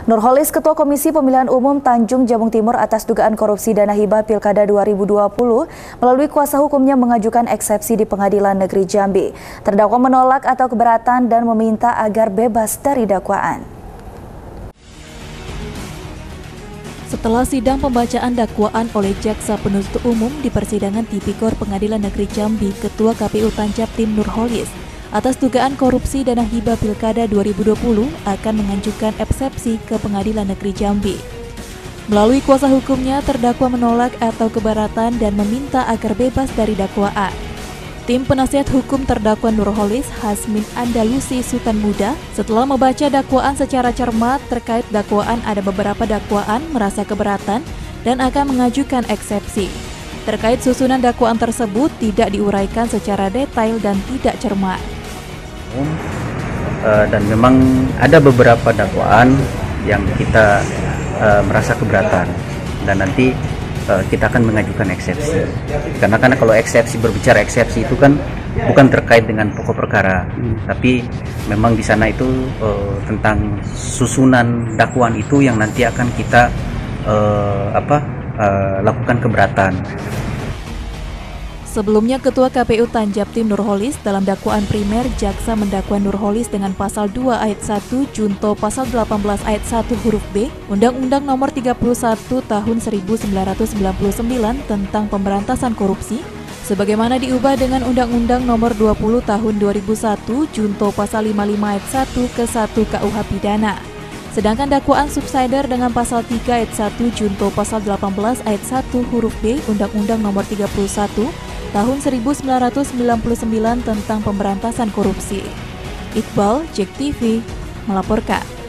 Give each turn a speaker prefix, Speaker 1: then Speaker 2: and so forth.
Speaker 1: Nurholis, Ketua Komisi Pemilihan Umum Tanjung Jabung Timur atas dugaan korupsi dana hibah Pilkada 2020, melalui kuasa hukumnya mengajukan eksepsi di Pengadilan Negeri Jambi. Terdakwa menolak atau keberatan dan meminta agar bebas dari dakwaan.
Speaker 2: Setelah sidang pembacaan dakwaan oleh Jaksa Penuntut Umum di persidangan Tipikor Pengadilan Negeri Jambi, Ketua KPU Tanjabtim Nurholis atas dugaan korupsi dana hibah Pilkada 2020 akan mengajukan eksepsi ke Pengadilan Negeri Jambi. Melalui kuasa hukumnya, terdakwa menolak atau keberatan dan meminta agar bebas dari dakwaan. Tim penasihat hukum terdakwa Nurholis, Hasmin Andalusi Sultan Muda, setelah membaca dakwaan secara cermat terkait dakwaan ada beberapa dakwaan merasa keberatan dan akan mengajukan eksepsi. Terkait susunan dakwaan tersebut tidak diuraikan secara detail dan tidak cermat.
Speaker 3: Dan memang ada beberapa dakwaan yang kita merasa keberatan dan nanti kita akan mengajukan eksepsi karena kalau eksepsi, berbicara eksepsi itu kan bukan terkait dengan pokok perkara, tapi memang di sana itu tentang susunan dakwaan itu yang nanti akan kita lakukan keberatan.
Speaker 2: Sebelumnya, Ketua KPU Tanjabtim Nurholis dalam dakwaan primer, jaksa mendakwa Nurholis dengan pasal 2 ayat 1 junto pasal 18 ayat 1 huruf B Undang-Undang Nomor 31 Tahun 1999 tentang pemberantasan korupsi, sebagaimana diubah dengan Undang-Undang Nomor 20 Tahun 2001 junto pasal 55 ayat 1 ke 1 KUH Pidana. Sedangkan dakwaan subsidiar dengan pasal 3 ayat 1 junto pasal 18 ayat 1 huruf B Undang-Undang Nomor 31 Tahun 1999 tentang pemberantasan korupsi. Iqbal, JEK TV, melaporkan.